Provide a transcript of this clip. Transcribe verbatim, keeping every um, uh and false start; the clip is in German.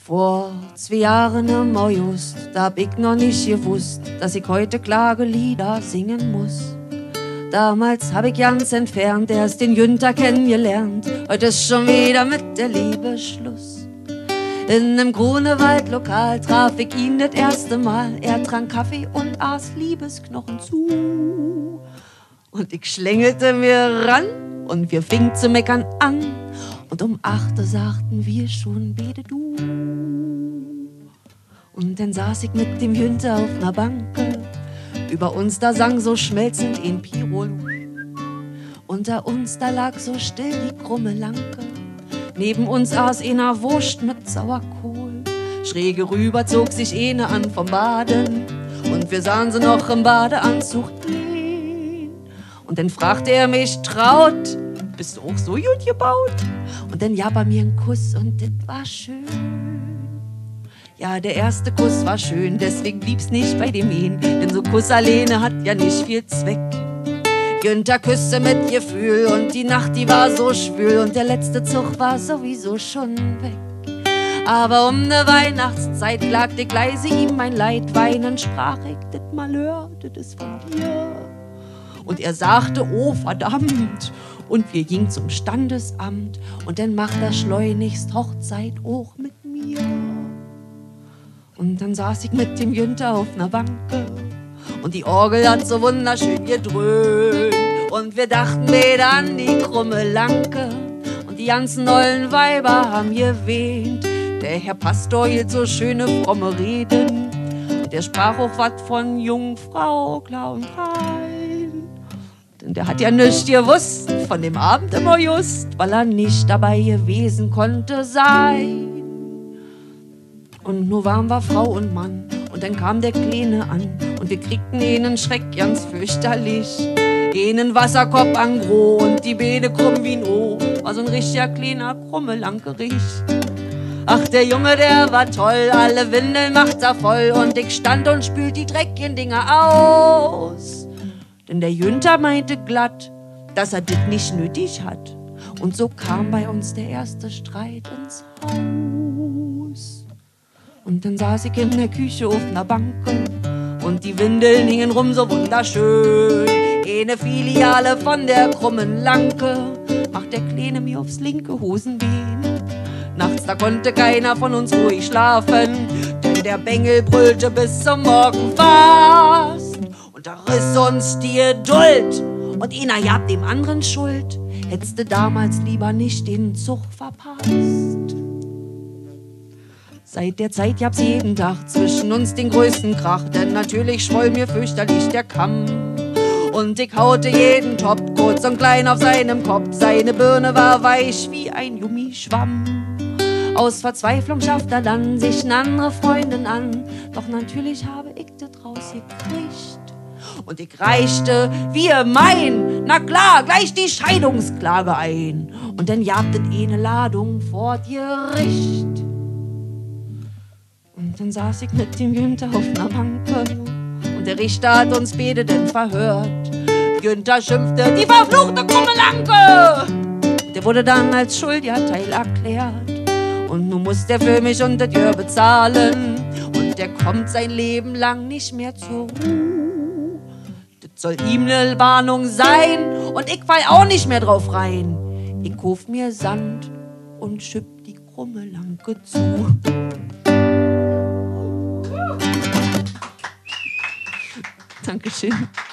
Vor zwei Jahren im August, da hab ich noch nicht gewusst, dass ich heute Klagelieder singen muss. Damals hab ich ganz entfernt erst den Günther kennengelernt. Heute ist schon wieder mit der Liebe Schluss. In nem Grunewald-Lokal traf ich ihn das erste Mal. Er trank Kaffee und aß Liebesknochen zu. Und ich schlängelte mir ran und wir fingen zu meckern an. Und um acht Uhr sagten wir schon beide du. Und dann saß ich mit dem Günther auf ner Banke. Über uns da sang so schmelzend ein Pirol. Unter uns da lag so still die krumme Lanke. Neben uns aß einer Wurst mit Sauerkohl. Schräge rüber zog sich eine an vom Baden. Und wir sahen sie noch im Badeanzug gehen. Und dann fragte er mich, Traut, bist du auch so gut gebaut? Und dann gab er mir einen Kuss und das war schön. Ja, der erste Kuss war schön, deswegen blieb's nicht bei dem ihn. Denn so Kuss alleine hat ja nicht viel Zweck. Günther küsste mit Gefühl und die Nacht, die war so schwül. Und der letzte Zug war sowieso schon weg. Aber um ne Weihnachtszeit klagte ich leise ihm mein Leid. Weinend sprach ich, das Malheur, das ist von dir. Und er sagte, oh verdammt. Und wir gingen zum Standesamt. Und dann macht er schleunigst Hochzeit auch mit mir. Und dann saß ich mit dem Günther auf ner Banke. Und die Orgel hat so wunderschön gedröhnt. Und wir dachten weder an die krumme Lanke. Und die ganzen ollen Weiber haben gewehnt. Der Herr Pastor hielt so schöne fromme Reden. Und der sprach auch wat von Jungfrau klar und rein. Denn der hat ja nichts gewusst von dem Abend im August, weil er nicht dabei gewesen konnte sein. Und nur waren wir Frau und Mann. Und dann kam der Kleine an. Und wir kriegten einen Schreck ganz fürchterlich. Einen Wasserkopf an Gro und die Beine krumm wie ein O. War so ein richtiger kleiner krumme Lankerich. Ach, der Junge, der war toll. Alle Windeln macht er voll. Und ich stand und spült die dreckigen Dinger aus. Denn der Günther meinte glatt, dass er das nicht nötig hat. Und so kam bei uns der erste Streit ins Haus. Und dann saß ich in der Küche auf ner Banke. Und die Windeln hingen rum so wunderschön. Eine Filiale von der krummen Lanke macht der Kleine mir aufs linke Hosenbein. Nachts, da konnte keiner von uns ruhig schlafen. Denn der Bengel brüllte bis zum Morgen fast. Und da riss uns die Geduld. Und einer gab dem anderen Schuld. Hättest du damals lieber nicht den Zug verpasst. Seit der Zeit gab's jeden Tag zwischen uns den größten Krach. Denn natürlich schwoll mir fürchterlich der Kamm. Und ich haute jeden Top kurz und klein auf seinem Kopf. Seine Birne war weich wie ein Gummischwamm. Aus Verzweiflung schafft er dann sich eine andere Freundin an. Doch natürlich habe ich das rausgekriegt. Und ich reichte, wie ihr mein, na klar, gleich die Scheidungsklage ein. Und dann jagtet eine Ladung vor Gericht. Und dann saß ich mit dem Günther auf ner Banke. Und der Richter hat uns beide denn verhört. Günther schimpfte, die verfluchte krumme Lanke. Der wurde dann als Schuldjahrteil erklärt. Und nun muss der für mich und das Gehör bezahlen. Und der kommt sein Leben lang nicht mehr zur Ruhe. Das soll ihm ne Warnung sein. Und ich fall auch nicht mehr drauf rein. Ich kauf mir Sand und schipp die krumme Lanke zu. Dankeschön.